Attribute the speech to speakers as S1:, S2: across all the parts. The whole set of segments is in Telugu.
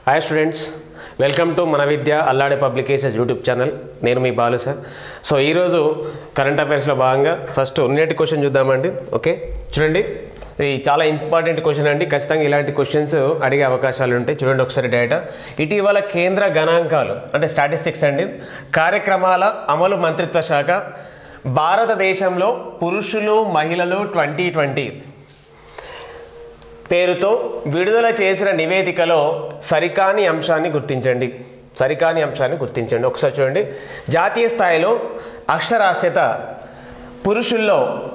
S1: హాయ్ స్టూడెంట్స్, వెల్కమ్ టు మన Vidya Allade publications YouTube channel. నేను మీ బాలు సార్. సో ఈరోజు కరెంట్ అఫైర్స్లో భాగంగా ఫస్ట్ ఉన్నటి క్వశ్చన్ చూద్దామండి. ఓకే, చూడండి, ఇది చాలా ఇంపార్టెంట్ క్వశ్చన్ అండి. ఖచ్చితంగా ఇలాంటి క్వశ్చన్స్ అడిగే అవకాశాలు ఉంటాయి. చూడండి ఒకసారి డేటా. ఇటీవల కేంద్ర గణాంకాలు అంటే స్టాటిస్టిక్స్ అండి కార్యక్రమాల అమలు మంత్రిత్వ శాఖ భారతదేశంలో పురుషులు మహిళలు 2020 పేరుతో విడుదల చేసిన నివేదికలో సరికాని అంశాన్ని గుర్తించండి. ఒకసారి చూడండి. జాతీయ స్థాయిలో అక్షరాస్యత పురుషుల్లో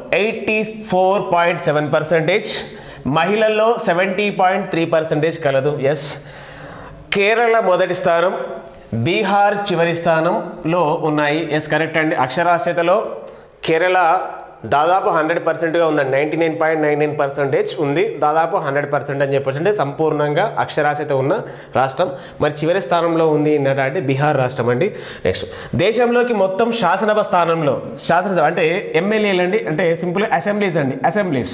S1: 84.7%, మహిళల్లో 70.3% కలదు. ఎస్, కేరళ మొదటి స్థానం, బీహార్ చివరి స్థానంలో ఉన్నాయి. ఎస్, కరెక్ట్ అండి. అక్షరాస్యతలో కేరళ దాదాపు 100%గా ఉందండి. 99.99% ఉంది. దాదాపు 100% అని చెప్పొచ్చు. అంటే సంపూర్ణంగా అక్షరాస్యత ఉన్న రాష్ట్రం. మరి చివరి స్థానంలో ఉంది అంటే బీహార్ రాష్ట్రం అండి. నెక్స్ట్, దేశంలోకి మొత్తం శాసనసభ స్థానంలో శాసనసభ అంటే ఎమ్మెల్యేలు అండి, అంటే సింపుల్ అసెంబ్లీస్ అండి. అసెంబ్లీస్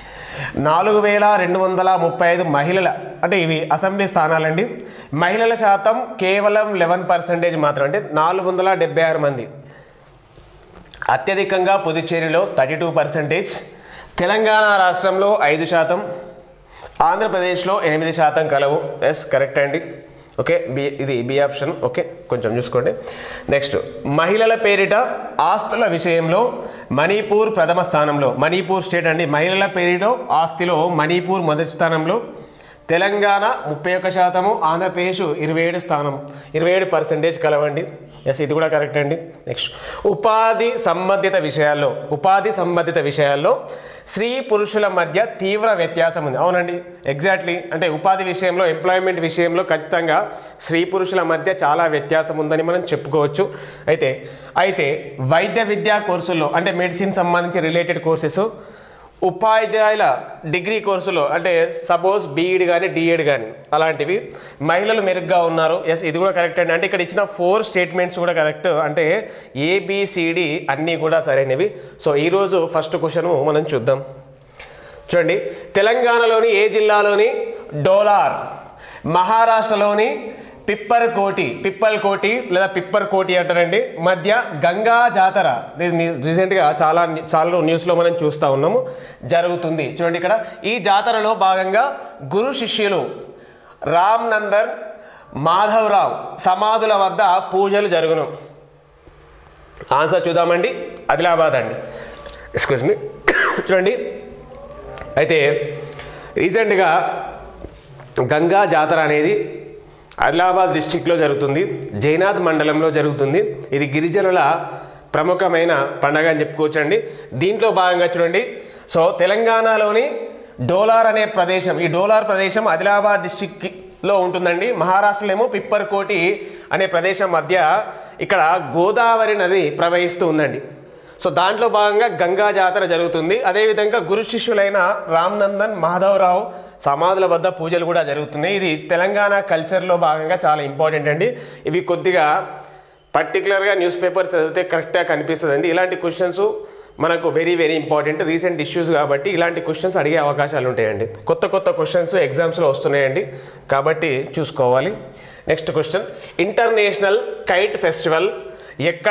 S1: 4235 మహిళల అంటే ఇవి అసెంబ్లీ స్థానాలండి. మహిళల శాతం కేవలం 11% మాత్రం, అంటే 476 మంది. అత్యధికంగా పుదుచ్చేరిలో 32%, తెలంగాణ రాష్ట్రంలో 5%, ఆంధ్రప్రదేశ్లో 8% కలవు. ఎస్, కరెక్ట్ అండి. ఓకే, ఇది బి ఆప్షన్. ఓకే, కొంచెం చూసుకోండి. నెక్స్ట్, మహిళల పేరిట ఆస్తుల విషయంలో మణిపూర్ ప్రథమ స్థానంలో. మణిపూర్ స్టేట్ అండి. మహిళల పేరిట ఆస్తిలో మణిపూర్ మొదటి స్థానంలో, తెలంగాణ 31%, ఆంధ్రప్రదేశ్ 27% కలవండి. ఎస్, ఇది కూడా కరెక్ట్ అండి. నెక్స్ట్, ఉపాధి సంబంధిత విషయాల్లో స్త్రీ పురుషుల మధ్య తీవ్ర వ్యత్యాసం ఉంది. అవునండి, ఎగ్జాక్ట్లీ. అంటే ఉపాధి విషయంలో, ఎంప్లాయ్మెంట్ విషయంలో ఖచ్చితంగా స్త్రీ పురుషుల మధ్య చాలా వ్యత్యాసం ఉందని మనం చెప్పుకోవచ్చు. అయితే వైద్య విద్యా కోర్సుల్లో అంటే మెడిసిన్ సంబంధించి రిలేటెడ్ కోర్సెస్, ఉపాధ్యాయుల డిగ్రీ కోర్సులో అంటే సపోజ్ బీఈడి కానీ డిఎడ్ కానీ అలాంటివి మహిళలు మెరుగ్గా ఉన్నారు. ఎస్, ఇది కూడా కరెక్ట్ అండి. అంటే ఇక్కడ ఇచ్చిన 4 స్టేట్మెంట్స్ కూడా కరెక్ట్. అంటే ఏబిసిడి అన్నీ కూడా సరైనవి. సో ఈరోజు ఫస్ట్ క్వశ్చన్ మనం చూద్దాం. చూడండి, తెలంగాణలోని ఏ జిల్లాలోని డోలార్, మహారాష్ట్రలోని పిప్పల్కోటి లేదా పిప్పర్కోటి అంటారండి మధ్య గంగా జాతర రీసెంట్గా చాలా న్యూస్లో మనం చూస్తూ ఉన్నాము జరుగుతుంది. చూడండి, ఇక్కడ ఈ జాతరలో భాగంగా గురు శిష్యులు రామ్ నందన్, మాధవరావు సమాధుల వద్ద పూజలు జరుగును. ఆన్సర్ చూద్దామండి. ఆదిలాబాద్ అండి. Excuse me. చూడండి, అయితే రీసెంట్గా గంగా జాతర అనేది ఆదిలాబాద్ డిస్టిక్లో జరుగుతుంది. జైనాథ్ మండలంలో జరుగుతుంది. ఇది గిరిజనుల ప్రముఖమైన పండగ అని చెప్పుకోవచ్చండి. దీంట్లో భాగంగా చూడండి, సో తెలంగాణలోని డోలార్ అనే ప్రదేశం, ఈ డోలార్ ప్రదేశం ఆదిలాబాద్ డిస్టిక్లో ఉంటుందండి. మహారాష్ట్రలో ఏమో పిప్పర్కోటి అనే ప్రదేశం మధ్య ఇక్కడ గోదావరి నది ప్రవహిస్తూ ఉందండి. సో దాంట్లో భాగంగా గంగా జాతర జరుగుతుంది. అదేవిధంగా గురు శిష్యులైన రామ్ నందన్, మాధవరావు సమాధుల వద్ద పూజలు కూడా జరుగుతున్నాయి. ఇది తెలంగాణ కల్చర్లో భాగంగా చాలా ఇంపార్టెంట్ అండి. ఇవి కొద్దిగా పర్టికులర్గా న్యూస్ పేపర్ చదివితే కరెక్ట్గా కనిపిస్తుందండి. ఇలాంటి క్వశ్చన్స్ మనకు very very important, recent issues కాబట్టి ఇలాంటి క్వశ్చన్స్ అడిగే అవకాశాలు ఉంటాయండి. కొత్త క్వశ్చన్స్ ఎగ్జామ్స్లో వస్తున్నాయండి, కాబట్టి చూసుకోవాలి. Next question, international kite festival ఎక్కడ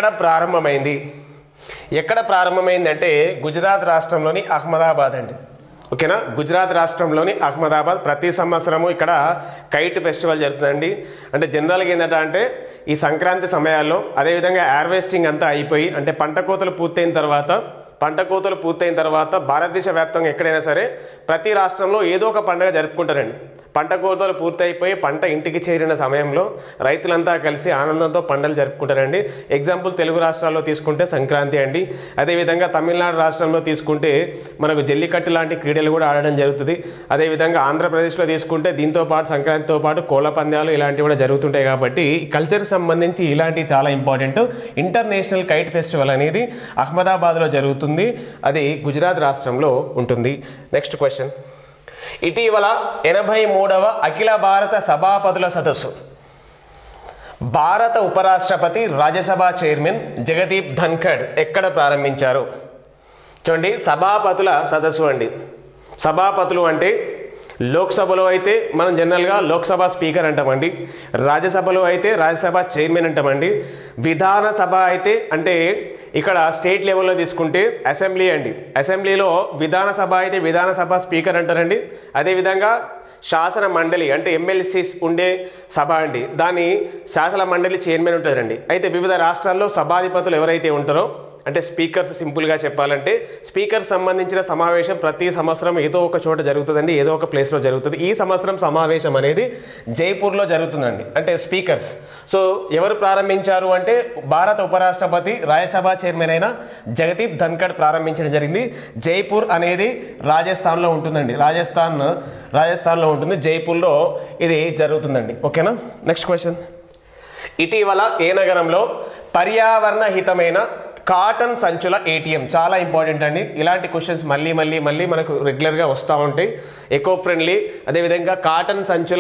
S1: ప్రారంభమైంది అంటే గుజరాత్ రాష్ట్రంలోని అహ్మదాబాద్ అండి. ఓకేనా, గుజరాత్ రాష్ట్రంలోని అహ్మదాబాద్. ప్రతి సంవత్సరము ఇక్కడ కైట్ ఫెస్టివల్ జరుగుతుందండి. అంటే జనరల్గా ఏంటంటే ఈ సంక్రాంతి సమయాల్లో, అదేవిధంగా హార్వెస్టింగ్ అంతా అయిపోయి అంటే పంట కోతలు పూర్తయిన తర్వాత భారతదేశ వ్యాప్తంగా ఎక్కడైనా సరే ప్రతి రాష్ట్రంలో ఏదో ఒక పండుగ జరుపుకుంటారండి. పంట కోతలు పూర్తయిపోయి పంట ఇంటికి చేరిన సమయంలో రైతులంతా కలిసి ఆనందంతో పండుగలు జరుపుకుంటారండి. ఎగ్జాంపుల్ తెలుగు రాష్ట్రాల్లో తీసుకుంటే సంక్రాంతి అండి. అదేవిధంగా తమిళనాడు రాష్ట్రంలో తీసుకుంటే మనకు జల్లికట్టు లాంటి క్రీడలు కూడా ఆడడం జరుగుతుంది. అదేవిధంగా ఆంధ్రప్రదేశ్లో తీసుకుంటే దీంతో పాటు సంక్రాంతితో పాటు కోళ్ళ పందాలు ఇలాంటివి కూడా జరుగుతుంటాయి. కాబట్టి కల్చర్కి సంబంధించి ఇలాంటివి చాలా ఇంపార్టెంట్. ఇంటర్నేషనల్ కైట్ ఫెస్టివల్ అనేది అహ్మదాబాద్లో జరుగుతుంది. అది గుజరాత్ రాష్ట్రంలో ఉంటుంది. నెక్స్ట్ క్వశ్చన్, ఇటీవల 83వ అఖిల భారత సభాపతుల సదస్సు భారత ఉపరాష్ట్రపతి, రాజ్యసభ చైర్మన్ జగదీప్ ధన్ఖడ్ ఎక్కడ ప్రారంభించారు? చూడండి, సభాపతుల సదస్సు అండి. సభాపతులు అంటే లోక్సభలో అయితే మనం జనరల్గా లోక్సభ స్పీకర్ అంటామండి, రాజ్యసభలో అయితే రాజ్యసభ చైర్మన్ అంటామండి, విధానసభ అయితే అంటే ఇక్కడ స్టేట్ లెవెల్లో తీసుకుంటే అసెంబ్లీ అండి, అసెంబ్లీలో విధానసభ అయితే విధానసభ స్పీకర్ అంటారండి. అదేవిధంగా శాసన మండలి అంటే ఎమ్మెల్సీస్ ఉండే సభ అండి, దాన్ని శాసన మండలి చైర్మన్ ఉంటుందండి. అయితే వివిధ రాష్ట్రాల్లో సభాధిపతులు ఎవరైతే ఉంటారో అంటే స్పీకర్స్, సింపుల్గా చెప్పాలంటే స్పీకర్ సంబంధించిన సమావేశం ప్రతి సంవత్సరం ఏదో ఒక చోట జరుగుతుందండి, ఏదో ఒక ప్లేస్లో జరుగుతుంది. ఈ సంవత్సరం సమావేశం అనేది జైపూర్లో జరుగుతుందండి, అంటే స్పీకర్స్. సో ఎవరు ప్రారంభించారు అంటే భారత ఉపరాష్ట్రపతి రాజ్యసభ చైర్మన్ అయిన జగదీప్ ధన్కడ్ ప్రారంభించడం జరిగింది. జైపూర్ అనేది రాజస్థాన్లో ఉంటుందండి, రాజస్థాన్లో ఉంటుంది, జైపూర్లో ఇది జరుగుతుందండి. ఓకేనా. Next question. ఇటీవల ఏ నగరంలో పర్యావరణ హితమైన కాటన్ సంచుల ఏటీఎం, చాలా ఇంపార్టెంట్ అండి. ఇలాంటి క్వశ్చన్స్ మళ్ళీ మనకు రెగ్యులర్గా వస్తూ ఉంటాయి. ఎకో ఫ్రెండ్లీ, అదేవిధంగా కాటన్ సంచుల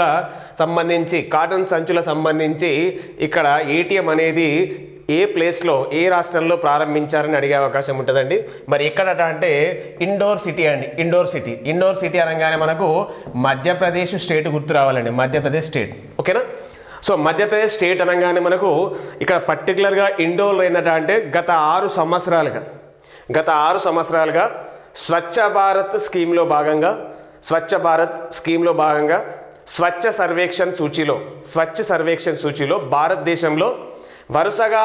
S1: సంబంధించి ఇక్కడ ఏటీఎం అనేది ఏ ప్లేస్లో ఏ రాష్ట్రంలో ప్రారంభించారని అడిగే అవకాశం ఉంటుందండి. మరి ఎక్కడట అంటే ఇండోర్ సిటీ అండి, ఇండోర్ సిటీ అనగానే మనకు మధ్యప్రదేశ్ స్టేట్ గుర్తు రావాలండి, మధ్యప్రదేశ్ స్టేట్. ఓకేనా. సో మధ్యప్రదేశ్ స్టేట్ అనగానే మనకు ఇక్కడ పర్టికులర్గా ఇండోర్లో ఏంటంటే అంటే గత 6 సంవత్సరాలుగా స్వచ్ఛ భారత్ స్కీమ్లో భాగంగా స్వచ్ఛ సర్వేక్షణ్ సూచీలో భారతదేశంలో వరుసగా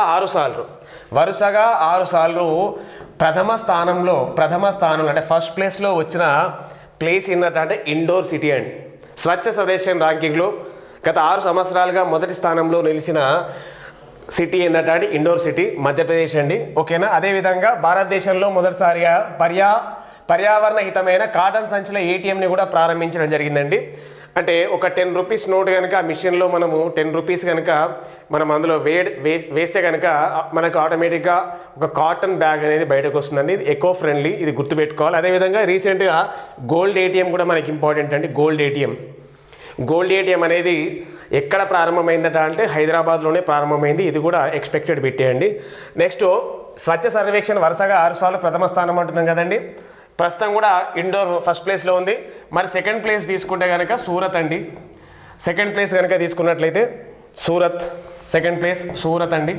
S1: 6 సార్లు ప్రథమ స్థానంలో అంటే ఫస్ట్ ప్లేస్లో వచ్చిన ప్లేస్ ఏంటంటే ఇండోర్ సిటీ అండి. స్వచ్ఛ సర్వేక్షణ్ ర్యాంకింగ్లో గత 6 సంవత్సరాలుగా మొదటి స్థానంలో నిలిచిన సిటీ ఏంటంటే ఇండోర్ సిటీ, మధ్యప్రదేశ్ అండి. ఓకేనా. అదేవిధంగా భారతదేశంలో మొదటిసారిగా పర్యావరణ హితమైన కాటన్ సంచుల ఏటీఎంని కూడా ప్రారంభించడం జరిగిందండి. అంటే ఒక 10 రూపీస్ నోట్ కనుక ఆ మిషన్లో మనము 10 రూపీస్ కనుక మనం అందులో వేస్తే కనుక మనకు ఆటోమేటిక్గా ఒక కాటన్ బ్యాగ్ అనేది బయటకు వస్తుందండి. ఇది ఎకో ఫ్రెండ్లీ, ఇది గుర్తుపెట్టుకోవాలి. అదేవిధంగా రీసెంట్గా గోల్డ్ ఏటీఎం కూడా మనకి ఇంపార్టెంట్ అండి. గోల్డ్ ఏటీఎం అనేది ఎక్కడ ప్రారంభమైందట అంటే హైదరాబాద్లోనే ప్రారంభమైంది. ఇది కూడా ఎక్స్పెక్టెడ్ పెట్టేయండి. నెక్స్ట్ స్వచ్ఛ సర్వేక్షణ వరుసగా 6 సార్లు ప్రథమ స్థానం అంటున్నాం కదండి. ప్రస్తుతం కూడా ఇండోర్ ఫస్ట్ ప్లేస్లో ఉంది. మరి సెకండ్ ప్లేస్ తీసుకుంటే కనుక సూరత్ అండి. సెకండ్ ప్లేస్ కనుక తీసుకున్నట్లయితే సెకండ్ ప్లేస్ సూరత్ అండి.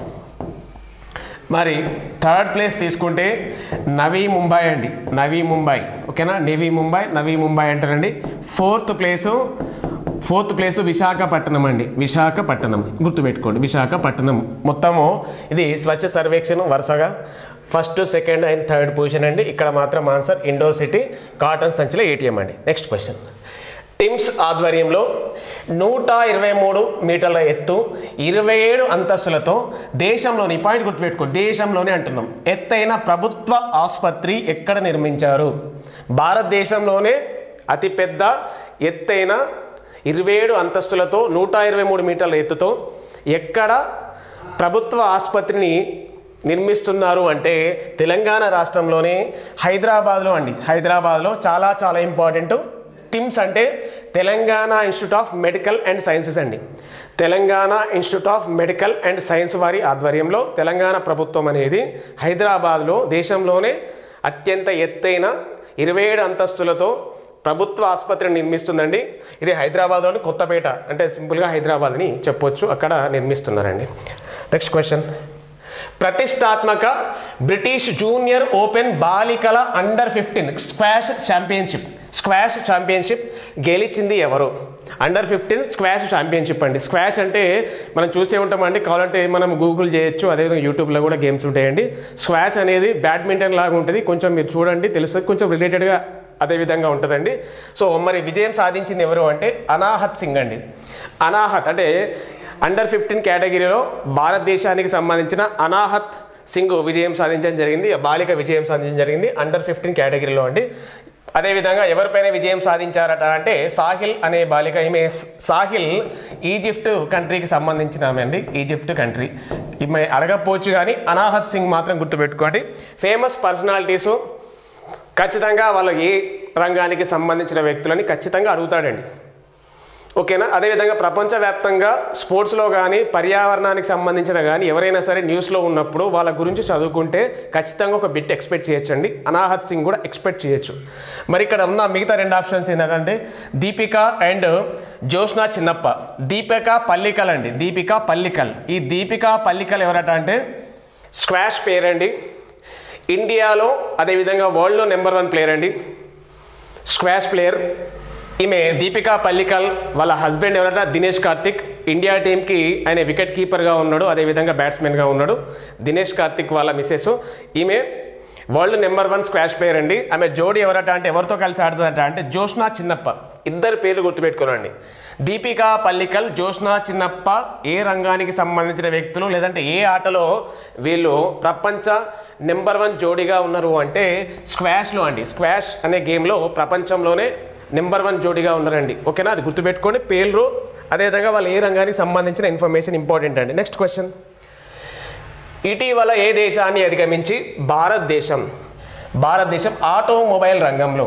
S1: మరి థర్డ్ ప్లేస్ తీసుకుంటే నవీ ముంబై అండి, ఓకేనా. నవీ ముంబై అంటారండి. ఫోర్త్ ప్లేసు విశాఖపట్నం అండి, గుర్తుపెట్టుకోండి, విశాఖపట్నం. మొత్తము ఇది స్వచ్ఛ సర్వేక్షణ వరుసగా first, second and third position అండి. ఇక్కడ మాత్రం ఆన్సర్ ఇండోర్ సిటీ కాటన్ సంచుల ఏటీఎం అండి. Next question. టిమ్స్ ఆధ్వర్యంలో 123 మీటర్ల ఎత్తు 27 అంతస్తులతో దేశంలోని, పాయింట్ గుర్తుపెట్టుకో, దేశంలోనే అంటున్నాం, ఎత్తైన ప్రభుత్వ ఆసుపత్రి ఎక్కడ నిర్మించారు? భారతదేశంలోనే అతిపెద్ద ఎత్తైన 27 అంతస్తులతో 123 మీటర్ల ఎత్తుతో ఎక్కడ ప్రభుత్వ ఆసుపత్రిని నిర్మిస్తున్నారు అంటే తెలంగాణ రాష్ట్రంలోనే హైదరాబాద్లో అండి. హైదరాబాద్లో చాలా ఇంపార్టెంట్. టిమ్స్ అంటే Telangana institute of medical and sciences అండి. Telangana institute of medical and science వారి ఆధ్వర్యంలో తెలంగాణ ప్రభుత్వం అనేది హైదరాబాద్లో దేశంలోనే అత్యంత ఎత్తైన 27 అంతస్తులతో ప్రభుత్వ ఆసుపత్రిని నిర్మిస్తుందండి. ఇది హైదరాబాద్లోని కొత్తపేట, అంటే సింపుల్గా హైదరాబాద్ అని చెప్పొచ్చు, అక్కడ నిర్మిస్తున్నారండి. Next question. ప్రతిష్టాత్మక బ్రిటిష్ జూనియర్ ఓపెన్ బాలికల అండర్ 15 స్క్వాష్ ఛాంపియన్షిప్ గెలిచింది ఎవరు? అండర్ 15 స్క్వాష్ ఛాంపియన్షిప్ అండి. స్క్వాష్ అంటే మనం చూసే ఉంటామండి, కావాలంటే మనం గూగుల్ చేయొచ్చు, అదేవిధంగా యూట్యూబ్లో కూడా గేమ్స్ ఉంటాయండి. స్క్వాష్ అనేది బ్యాడ్మింటన్ లాగా ఉంటుంది, కొంచెం మీరు చూడండి తెలుస్తుంది, కొంచెం రిలేటెడ్గా అదేవిధంగా ఉంటుందండి. సో మరి విజయం సాధించింది ఎవరు అంటే అనాహత్ సింగ్ అండి. అనాహత్ అంటే అండర్ 15 కేటగిరీలో భారతదేశానికి సంబంధించిన అనాహత్ సింగ్ విజయం సాధించడం జరిగింది, బాలిక విజయం సాధించడం జరిగింది అండర్ 15 కేటగిరీలో అండి. అదేవిధంగా ఎవరిపైన విజయం సాధించారట అంటే సాహిల్ అనే బాలిక. ఈమె సాహిల్ ఈజిప్ట్ కంట్రీకి సంబంధించిన ఆమె అండి, ఈజిప్ట్ కంట్రీ. ఈమె అడగకపోవచ్చు కానీ అనాహత్ సింగ్ మాత్రం గుర్తుపెట్టుకోండి. ఫేమస్ పర్సనాలిటీసు ఖచ్చితంగా వాళ్ళు ఏ రంగానికి సంబంధించిన వ్యక్తులని ఖచ్చితంగా అడుగుతాడండి. ఓకేనా. అదేవిధంగా ప్రపంచవ్యాప్తంగా స్పోర్ట్స్లో కానీ పర్యావరణానికి సంబంధించిన కానీ ఎవరైనా సరే న్యూస్లో ఉన్నప్పుడు వాళ్ళ గురించి చదువుకుంటే ఖచ్చితంగా ఒక బిట్ ఎక్స్పెక్ట్ చేయొచ్చండి. అనాహత్ సింగ్ కూడా ఎక్స్పెక్ట్ చేయొచ్చు. మరి ఇక్కడ ఉన్న మిగతా 2 ఆప్షన్స్ ఏంటంటే దీపిక అండ్ జోష్నా చిన్నప్ప. దీపిక పల్లికల్ అండి, దీపిక పల్లికల్. ఈ దీపిక పల్లికల్ ఎవరట అంటే స్క్వాష్ ప్లేయర్ అండి. ఇండియాలో అదేవిధంగా వరల్డ్లో నెంబర్ 1 ప్లేయర్ అండి, స్క్వాష్ ప్లేయర్. ఈమె దీపికా పల్లికల్ వాళ్ళ హస్బెండ్ ఎవరంటే దినేష్ కార్తిక్. ఇండియా టీంకి ఆయన వికెట్ కీపర్గా ఉన్నాడు, అదేవిధంగా బ్యాట్స్మెన్గా ఉన్నాడు. దినేష్ కార్తిక్ వాళ్ళ మిస్సెస్. ఈమె వరల్డ్ నెంబర్ 1 స్క్వాష్ ప్లేయర్ అండి. ఆమె జోడీ ఎవరట అంటే ఎవరితో కలిసి ఆడుతుందట అంటే జోష్నా చిన్నప్ప. ఇద్దరు పేర్లు గుర్తుపెట్టుకోనండి, దీపికా పల్లికల్, జోష్నా చిన్నప్ప. ఏ రంగానికి సంబంధించిన వ్యక్తులు లేదంటే ఏ ఆటలో వీళ్ళు ప్రపంచ నెంబర్ 1 జోడీగా ఉన్నారు అంటే స్క్వాష్లో అండి. స్క్వాష్ అనే గేమ్లో ప్రపంచంలోనే నెంబర్ 1 జోడీగా ఉన్నారండి. ఓకేనా, అది గుర్తుపెట్టుకోండి పేర్లు. అదేవిధంగా వాళ్ళు ఏ రంగానికి సంబంధించిన ఇన్ఫర్మేషన్ ఇంపార్టెంట్ అండి. నెక్స్ట్ క్వశ్చన్, ఇటీవల ఏ దేశాన్ని అధిగమించి భారతదేశం ఆటోమొబైల్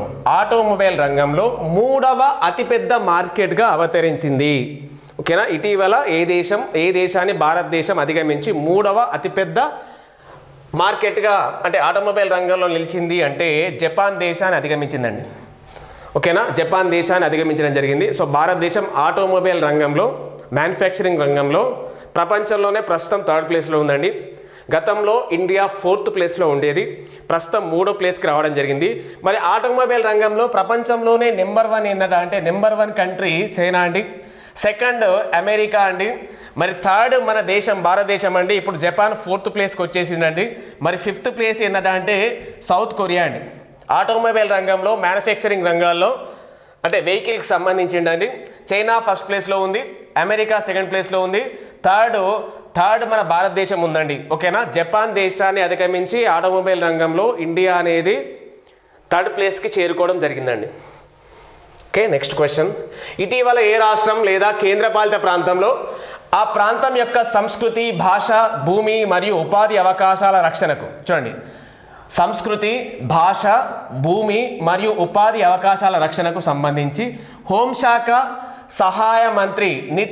S1: రంగంలో 3వ అతిపెద్ద మార్కెట్గా అవతరించింది. ఓకేనా, ఇటీవల ఏ దేశాన్ని భారతదేశం అధిగమించి 3వ అతిపెద్ద మార్కెట్గా అంటే ఆటోమొబైల్ రంగంలో నిలిచింది అంటే జపాన్ దేశాన్ని అధిగమించిందండి. ఓకేనా, జపాన్ దేశాన్ని అధిగమించడం జరిగింది. సో భారతదేశం ఆటోమొబైల్ రంగంలో, మ్యానుఫ్యాక్చరింగ్ రంగంలో ప్రపంచంలోనే ప్రస్తుతం 3rd ప్లేస్లో ఉందండి. గతంలో ఇండియా 4th ప్లేస్లో ఉండేది, ప్రస్తుతం 3వ ప్లేస్కి రావడం జరిగింది. మరి ఆటోమొబైల్ రంగంలో ప్రపంచంలోనే నెంబర్ 1 ఏంటంటే అంటే నెంబర్ 1 కంట్రీ చైనా అండి, 2nd అమెరికా అండి, మరి 3rd మన దేశం భారతదేశం అండి. ఇప్పుడు జపాన్ 4th ప్లేస్కి వచ్చేసిందండి. మరి 5th ప్లేస్ ఏంటంటే సౌత్ కొరియా అండి. ఆటోమొబైల్ రంగంలో, మ్యానుఫ్యాక్చరింగ్ రంగాల్లో అంటే వెహికల్కి సంబంధించిందండి చైనా 1st ప్లేస్లో ఉంది, అమెరికా 2nd ప్లేస్లో ఉంది, థర్డ్ మన భారతదేశం ఉందండి. ఓకేనా, జపాన్ దేశాన్ని అధిగమించి ఆటోమొబైల్ రంగంలో ఇండియా అనేది 3rd ప్లేస్కి చేరుకోవడం జరిగిందండి. ఓకే, నెక్స్ట్ క్వశ్చన్, ఇటీవల ఏ రాష్ట్రం లేదా కేంద్రపాలిత ప్రాంతంలో ఆ ప్రాంతం యొక్క సంస్కృతి, భాష, భూమి మరియు ఉపాధి అవకాశాల రక్షణకు, చూడండి, సంస్కృతి, భాష, భూమి మరియు ఉపాధి అవకాశాల రక్షణకు సంబంధించి హోంశాఖ సహాయ మంత్రి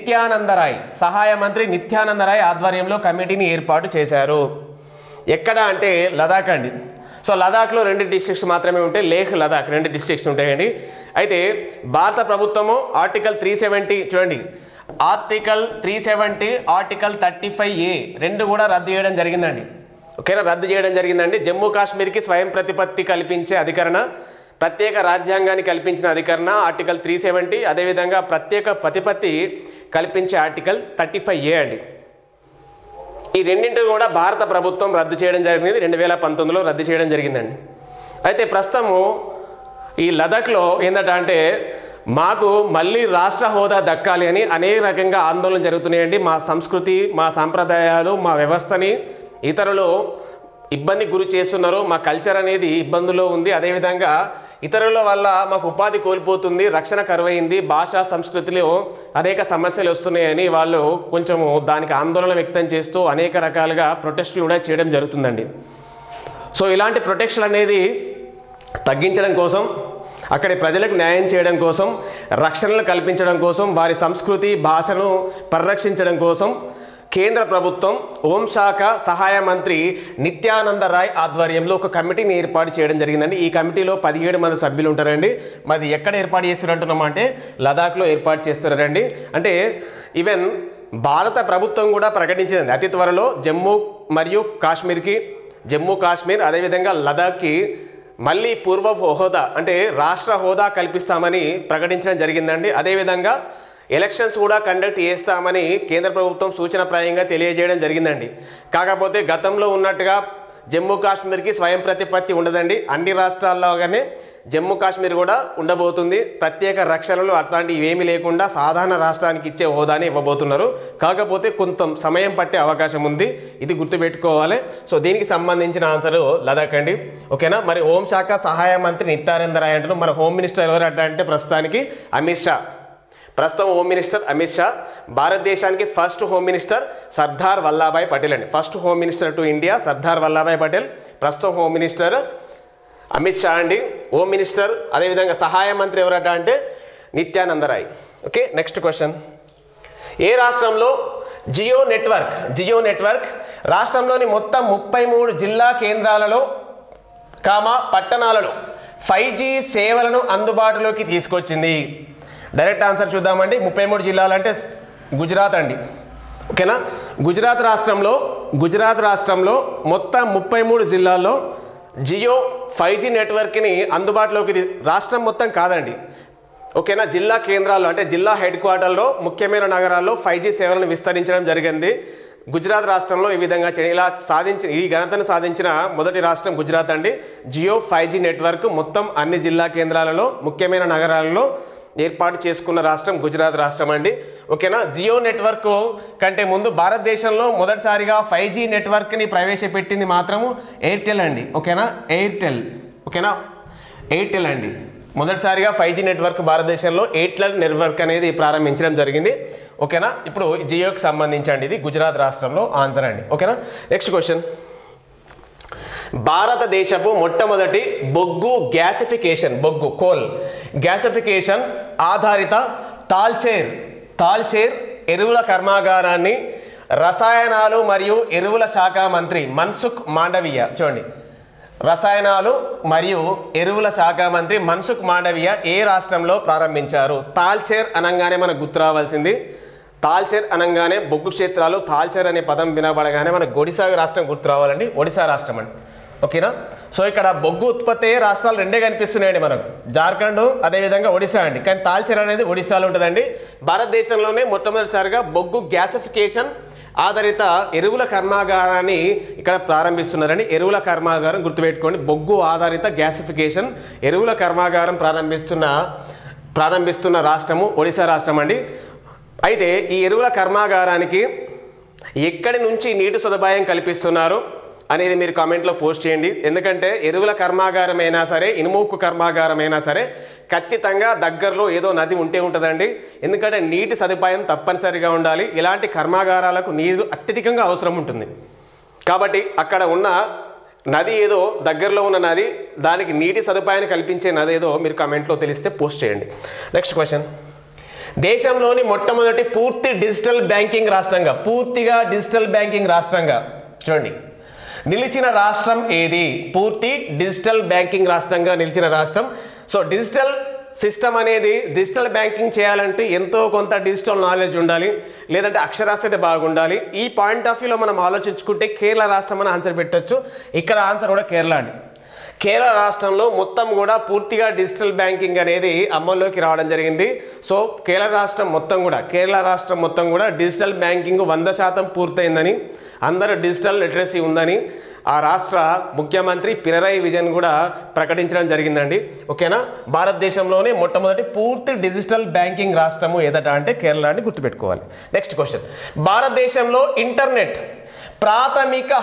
S1: నిత్యానంద రాయ్ ఆధ్వర్యంలో కమిటీని ఏర్పాటు చేశారు. ఎక్కడ అంటే లదాఖ్ అండి. సో లదాఖ్లో 2 డిస్ట్రిక్ట్స్ మాత్రమే ఉంటాయి, లేహ్, లదాఖ్ 2 డిస్ట్రిక్ట్స్ ఉంటాయండి. అయితే భారత ప్రభుత్వము ఆర్టికల్ 370, చూడండి, ఆర్టికల్ 370, ఆర్టికల్ 35A 2 కూడా రద్దు చేయడం జరిగిందండి. ఓకేనా, రద్దు చేయడం జరిగిందండి. జమ్మూ కాశ్మీర్కి స్వయం ప్రతిపత్తి కల్పించే అధికరణ, ప్రత్యేక రాజ్యాంగాన్ని కల్పించిన అధికరణ ఆర్టికల్ 370, అదేవిధంగా ప్రత్యేక ప్రతిపత్తి కల్పించే ఆర్టికల్ 35A అండి. ఈ రెండింటిని కూడా భారత ప్రభుత్వం రద్దు చేయడం జరిగింది, 2019లో రద్దు చేయడం జరిగిందండి. అయితే ప్రస్తుతము ఈ లదాఖ్లో ఏంటంటే మాకు మళ్ళీ రాష్ట్ర హోదా దక్కాలి అని అనేక రకంగా ఆందోళనలు జరుగుతున్నాయండి. మా సంస్కృతి, మా సాంప్రదాయాలు, మా వ్యవస్థని ఇతరులు ఇబ్బందికి గురి చేస్తున్నారు, మా కల్చర్ అనేది ఇబ్బందుల్లో ఉంది, అదేవిధంగా ఇతరుల వల్ల మాకు ఉపాధి కోల్పోతుంది, రక్షణ కరువైంది, భాషా సంస్కృతిలో అనేక సమస్యలు వస్తున్నాయని వాళ్ళు కొంచెము దానికి ఆందోళన వ్యక్తం చేస్తూ అనేక రకాలుగా ప్రొటెస్టులు కూడా చేయడం జరుగుతుందండి. సో ఇలాంటి ప్రొటెక్షన్ అనేది తగ్గించడం కోసం, అక్కడి ప్రజలకు న్యాయం చేయడం కోసం, రక్షణలు కల్పించడం కోసం, వారి సంస్కృతి, భాషను పరిరక్షించడం కోసం కేంద్ర ప్రభుత్వం హోంశాఖ సహాయ మంత్రి నిత్యానంద రాయ్ ఆధ్వర్యంలో ఒక కమిటీని ఏర్పాటు చేయడం జరిగిందండి. ఈ కమిటీలో 17 మంది సభ్యులు ఉంటారండి. మరి ఎక్కడ ఏర్పాటు చేస్తున్నారంటున్నామా అంటే లదాఖ్లో ఏర్పాటు చేస్తున్నారండి. అంటే ఈవెన్ భారత ప్రభుత్వం కూడా ప్రకటించిందండి అతి త్వరలో జమ్మూ కాశ్మీర్ అదేవిధంగా లదాఖ్కి మళ్ళీ పూర్వ హోదా అంటే రాష్ట్ర హోదా కల్పిస్తామని ప్రకటించడం జరిగిందండి. అదేవిధంగా ఎలక్షన్స్ కూడా కండక్ట్ చేస్తామని కేంద్ర ప్రభుత్వం సూచనప్రాయంగా తెలియజేయడం జరిగిందండి. కాకపోతే గతంలో ఉన్నట్టుగా జమ్మూ కాశ్మీర్కి స్వయం ప్రతిపత్తి ఉండదండి. అన్ని రాష్ట్రాల్లోగానే జమ్మూ కాశ్మీర్ కూడా ఉండబోతుంది. ప్రత్యేక రక్షణలు అట్లాంటివి ఏమీ లేకుండా సాధారణ రాష్ట్రానికి ఇచ్చే హోదాని ఇవ్వబోతున్నారు. కాకపోతే కొంత సమయం పట్టే అవకాశం ఉంది, ఇది గుర్తుపెట్టుకోవాలి. సో దీనికి సంబంధించిన ఆన్సర్ లదాఖ్ అండి. ఓకేనా, మరి హోంశాఖ సహాయ మంత్రి నిత్యానంద రాయ్ అంటారు. మన హోమ్ మినిస్టర్ ఎవరు అంటే ప్రస్తుతానికి అమిత్ షా. ప్రస్తుతం హోమ్ మినిస్టర్ అమిత్ షా. భారతదేశానికి first home minister Sardar Vallabhbhai Patel అండి. First home minister to India Sardar Vallabhbhai Patel. ప్రస్తుతం హోమ్ మినిస్టర్ అమిత్ షా అండి. హోమ్ మినిస్టర్ అదేవిధంగా సహాయ మంత్రి ఎవరట అంటే Nityananda Rai. Okay, next question. ఏ రాష్ట్రంలో జియో నెట్వర్క్ రాష్ట్రంలోని మొత్తం 33 జిల్లా కేంద్రాలలో పట్టణాలలో 5G సేవలను అందుబాటులోకి తీసుకొచ్చింది? డైరెక్ట్ ఆన్సర్ చూద్దామండి. 33 జిల్లాలు అంటే గుజరాత్ అండి. ఓకేనా, గుజరాత్ రాష్ట్రంలో మొత్తం 33 జిల్లాల్లో జియో 5G నెట్వర్క్ని అందుబాటులోకి రాష్ట్రం మొత్తం కాదండి. ఓకేనా, జిల్లా కేంద్రాల్లో అంటే జిల్లా హెడ్ క్వార్టర్లో ముఖ్యమైన నగరాల్లో 5G సేవలను విస్తరించడం జరిగింది. గుజరాత్ రాష్ట్రంలో ఈ విధంగా ఈ ఘనతను సాధించిన మొదటి రాష్ట్రం గుజరాత్ అండి. జియో 5G నెట్వర్క్ మొత్తం అన్ని జిల్లా కేంద్రాలలో ముఖ్యమైన నగరాలలో ఏర్పాటు చేసుకున్న రాష్ట్రం గుజరాత్ రాష్ట్రం అండి. ఓకేనా, జియో నెట్వర్క్ కంటే ముందు భారతదేశంలో మొదటిసారిగా 5G నెట్వర్క్ని ప్రవేశపెట్టింది మాత్రము ఎయిర్టెల్ అండి. ఓకేనా, ఎయిర్టెల్ అండి. మొదటిసారిగా 5G నెట్వర్క్ భారతదేశంలో ఎయిర్టెల్ నెట్వర్క్ అనేది ప్రారంభించడం జరిగింది. ఓకేనా, ఇప్పుడు జియోకి సంబంధించండి, ఇది గుజరాత్ రాష్ట్రంలో ఆన్సర్ అండి. ఓకేనా, నెక్స్ట్ క్వశ్చన్. భారతదేశపు మొట్టమొదటి కోల్ గ్యాసిఫికేషన్ ఆధారిత తాల్చేర్ ఎరువుల కర్మాగారాన్ని రసాయనాలు మరియు ఎరువుల శాఖ మంత్రి మన్సుఖ్ మాండవీయ రసాయనాలు మరియు ఎరువుల శాఖ మంత్రి మన్సుఖ్ మాండవీయ ఏ రాష్ట్రంలో ప్రారంభించారు? తాల్చేర్ అనగానే మనకు గుర్తు రావాల్సింది, తాల్చేర్ అనగానే బొగ్గు క్షేత్రాలు, తాల్చేర్ అనే పదం వినబడగానే మనకు ఒడిశా రాష్ట్రం గుర్తు రావాలండి. ఒడిశా రాష్ట్రం అండి. ఓకేనా, సో ఇక్కడ బొగ్గు ఉత్పత్తి రాష్ట్రాలు రెండే కనిపిస్తున్నాయండి మనకు, జార్ఖండ్ అదేవిధంగా ఒడిశా అండి. కానీ తాల్చేర్ అనేది ఒడిశాలో ఉంటుందండి. భారతదేశంలోనే మొట్టమొదటిసారిగా బొగ్గు గ్యాసిఫికేషన్ ఆధారిత ఎరువుల కర్మాగారాన్ని ఇక్కడ ప్రారంభిస్తున్నారండి. ఎరువుల కర్మాగారం గుర్తుపెట్టుకోండి, బొగ్గు ఆధారిత గ్యాసిఫికేషన్ ఎరువుల కర్మాగారం ప్రారంభిస్తున్న రాష్ట్రము ఒడిశా రాష్ట్రం అండి. అయితే ఈ ఎరువుల కర్మాగారానికి ఎక్కడి నుంచి నీటి సదుపాయం కల్పిస్తున్నారు అనేది మీరు కామెంట్లో పోస్ట్ చేయండి. ఎందుకంటే ఎరువుల కర్మాగారం అయినా సరే, ఇనుముక్కు కర్మాగారం అయినా సరే ఖచ్చితంగా దగ్గరలో ఏదో నది ఉంటుందండి. ఎందుకంటే నీటి సదుపాయం తప్పనిసరిగా ఉండాలి. ఇలాంటి కర్మాగారాలకు నీరు అత్యధికంగా అవసరం ఉంటుంది. కాబట్టి అక్కడ ఉన్న నది ఏదో, దగ్గరలో ఉన్న నది, దానికి నీటి సదుపాయాన్ని కల్పించే నది ఏదో మీరు కామెంట్లో తెలిస్తే పోస్ట్ చేయండి. Next question. దేశంలోని మొట్టమొదటి పూర్తిగా డిజిటల్ బ్యాంకింగ్ రాష్ట్రంగా నిలిచిన రాష్ట్రం ఏది? పూర్తి డిజిటల్ బ్యాంకింగ్ రాష్ట్రంగా నిలిచిన రాష్ట్రం. సో డిజిటల్ సిస్టమ్ అనేది, డిజిటల్ బ్యాంకింగ్ చేయాలంటే ఎంతో కొంత డిజిటల్ నాలెడ్జ్ ఉండాలి, లేదంటే అక్షరాస్యత బాగుండాలి. ఈ పాయింట్ ఆఫ్ వ్యూలో మనం ఆలోచించుకుంటే కేరళ రాష్ట్రం అని ఆన్సర్ పెట్టచ్చు. ఇక్కడ ఆన్సర్ కూడా కేరళ అండి. కేరళ రాష్ట్రంలో మొత్తం కూడా పూర్తిగా డిజిటల్ బ్యాంకింగ్ అనేది అమల్లోకి రావడం జరిగింది. సో కేరళ రాష్ట్రం మొత్తం కూడా డిజిటల్ బ్యాంకింగ్ 100% పూర్తయిందని, అందరూ డిజిటల్ లిటరసీ ఉందని ఆ రాష్ట్ర ముఖ్యమంత్రి పినరయి విజయన్ కూడా ప్రకటించడం జరిగిందండి. ఓకేనా, భారతదేశంలోనే మొట్టమొదటి పూర్తి డిజిటల్ బ్యాంకింగ్ రాష్ట్రము ఏదట అంటే కేరళ అని గుర్తుపెట్టుకోవాలి. Next question. భారతదేశంలో ఇంటర్నెట్ ప్రాథమిక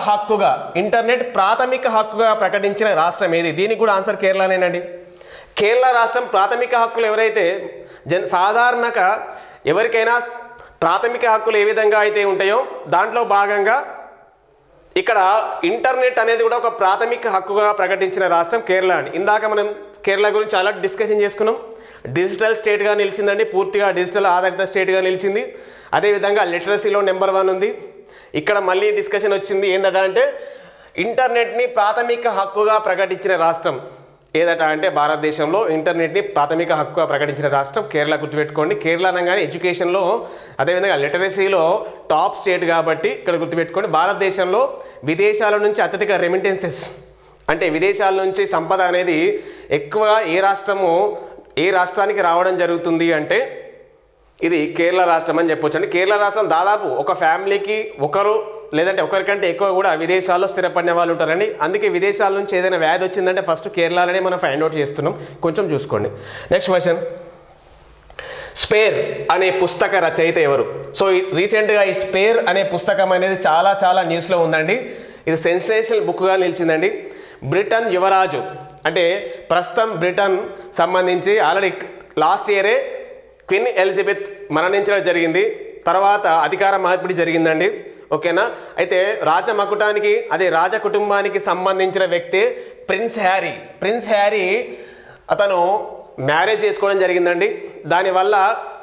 S1: హక్కుగా ప్రకటించిన రాష్ట్రం ఏది? దీనికి కూడా ఆన్సర్ కేరళనేనండి. కేరళ రాష్ట్రం ప్రాథమిక హక్కులు ఎవరైతే సాధారణంగా ఎవరికైనా ప్రాథమిక హక్కులు ఏ విధంగా అయితే ఉంటాయో దాంట్లో భాగంగా ఇక్కడ ఇంటర్నెట్ అనేది కూడా ఒక ప్రాథమిక హక్కుగా ప్రకటించిన రాష్ట్రం కేరళ అండి. ఇందాక మనం కేరళ గురించి చాలా డిస్కషన్ చేసుకున్నాం. డిజిటల్ స్టేట్గా నిలిచిందండి, పూర్తిగా డిజిటల్ ఆధారిత స్టేట్గా నిలిచింది. అదేవిధంగా లిటరసీలో నెంబర్ 1 ఉంది. ఇక్కడ మళ్ళీ డిస్కషన్ వచ్చింది ఏంటంటే ఇంటర్నెట్ని ప్రాథమిక హక్కుగా ప్రకటించిన రాష్ట్రం ఏదట అంటే భారతదేశంలో ఇంటర్నెట్ని ప్రాథమిక హక్కుగా ప్రకటించిన రాష్ట్రం కేరళ. గుర్తుపెట్టుకోండి, కేరళ అనగానే ఎడ్యుకేషన్లో అదేవిధంగా లిటరసీలో టాప్ స్టేట్ కాబట్టి ఇక్కడ గుర్తుపెట్టుకోండి. భారతదేశంలో విదేశాల నుంచి అత్యధిక రెమిటెన్సెస్ అంటే విదేశాల నుంచి సంపద అనేది ఎక్కువగా ఏ రాష్ట్రానికి రావడం జరుగుతుంది అంటే ఇది కేరళ రాష్ట్రం అని చెప్పొచ్చు అండి. కేరళ రాష్ట్రం దాదాపు ఒక ఫ్యామిలీకి ఒకరు లేదంటే ఒకరికంటే ఎక్కువ కూడా విదేశాల్లో స్థిరపడిన వాళ్ళు ఉంటారండి. అందుకే విదేశాల నుంచి ఏదైనా వ్యాధి వచ్చిందంటే ఫస్ట్ కేరళలోనే మనం ఫైండ్ అవుట్ చేస్తున్నాం. కొంచెం చూసుకోండి. Next question. స్పేర్ అనే పుస్తక రచయిత ఎవరు? సో రీసెంట్గా ఈ స్పేర్ అనే పుస్తకం అనేది చాలా న్యూస్లో ఉందండి. ఇది సెన్సేషనల్ బుక్గా నిలిచిందండి. బ్రిటన్ యువరాజు అంటే ప్రస్తుతం బ్రిటన్ సంబంధించి ఆల్రెడీ లాస్ట్ ఇయరే క్వీన్ ఎలిజబెత్ మరణించడం జరిగింది. తర్వాత అధికార మార్పిడి జరిగిందండి. ఓకేనా, అయితే రాజ కుటుంబానికి సంబంధించిన వ్యక్తి ప్రిన్స్ హ్యారీ అతను మ్యారేజ్ చేసుకోవడం జరిగిందండి. దానివల్ల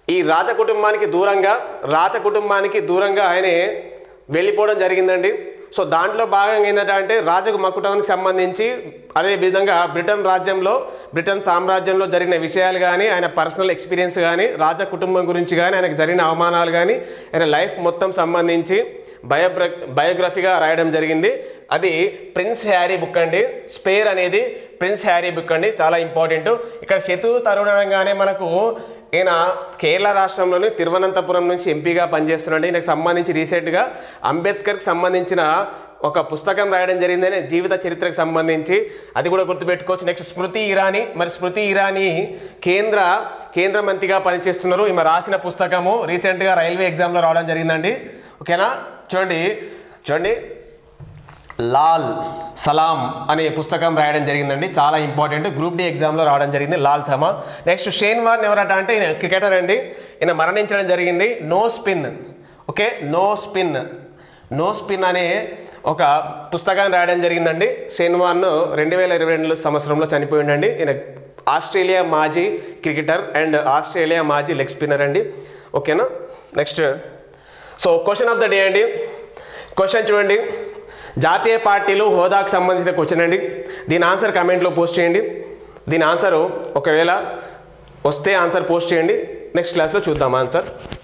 S1: ఈ రాజ కుటుంబానికి దూరంగా ఆయన వెళ్ళిపోవడం జరిగిందండి. సో దాంట్లో భాగంగా ఏంటంటే రాజు మకుటానికి సంబంధించి అదే విధంగా బ్రిటన్ సామ్రాజ్యంలో జరిగిన విషయాలు కానీ, ఆయన పర్సనల్ ఎక్స్పీరియన్స్ కానీ, రాజ కుటుంబం గురించి కానీ, ఆయనకు జరిగిన అవమానాలు కానీ, ఆయన లైఫ్ మొత్తం సంబంధించి బయోగ్రఫీగా రాయడం జరిగింది. అది ప్రిన్స్ హ్యారీ బుక్ అండి. స్పేర్ అనేది ప్రిన్స్ హ్యారీ బుక్ అండి, చాలా ఇంపార్టెంట్. ఇక్కడ శత్రు తరుణంగానే మనకు ఈయన కేరళ రాష్ట్రంలోని తిరువనంతపురం నుంచి ఎంపీగా పనిచేస్తున్నాడు. ఈయనకు సంబంధించి రీసెంట్గా అంబేద్కర్కి సంబంధించిన ఒక పుస్తకం రాయడం జరిగిందని, జీవిత చరిత్రకు సంబంధించి, అది కూడా గుర్తుపెట్టుకోవచ్చు. నెక్స్ట్ స్మృతి ఇరానీ కేంద్ర మంత్రిగా పనిచేస్తున్నారు. ఈమె రాసిన పుస్తకము రీసెంట్గా రైల్వే ఎగ్జామ్లో రావడం జరిగిందండి. ఓకేనా, చూడండి లాల్ సలాం అనే పుస్తకం రాయడం జరిగిందండి, చాలా ఇంపార్టెంట్. గ్రూప్ డి ఎగ్జామ్లో రావడం జరిగింది లాల్ సమా. నెక్స్ట్ షేన్ వార్న్ ఎవరట అంటే ఈయన క్రికెటర్ అండి. ఈయన మరణించడం జరిగింది. నో స్పిన్ అనే ఒక పుస్తకాన్ని రాయడం జరిగిందండి. షేన్ వార్న్ 2022 సంవత్సరంలో చనిపోయిందండి. ఈయన ఆస్ట్రేలియా మాజీ క్రికెటర్ అండ్ ఆస్ట్రేలియా మాజీ లెగ్ స్పిన్నర్ అండి. ఓకేనా, next so question of the day అండి. క్వశ్చన్ చూడండి, జాతీయ పార్టీలు హోదాకు సంబంధించిన క్వశ్చన్ అండి. దీని ఆన్సర్ కమెంట్లో పోస్ట్ చేయండి. దీని ఆన్సర్ ఒకవేళ వస్తే ఆన్సర్ పోస్ట్ చేయండి. నెక్స్ట్ క్లాస్లో చూద్దాం ఆన్సర్.